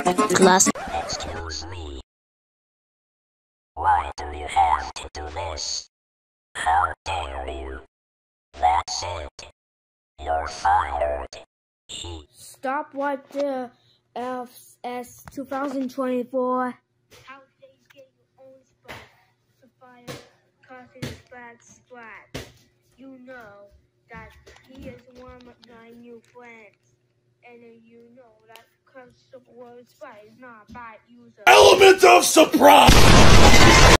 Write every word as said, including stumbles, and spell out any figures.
Class. Excuse me. Why do you have to do this? How dare you? That's it. You're fired. He Stop what the F S twenty twenty-four. How they get your own spot. The fire causing bad splat. You know that he is one of my new friends. And then you know that because the word splat is not a bad user. Element of surprise!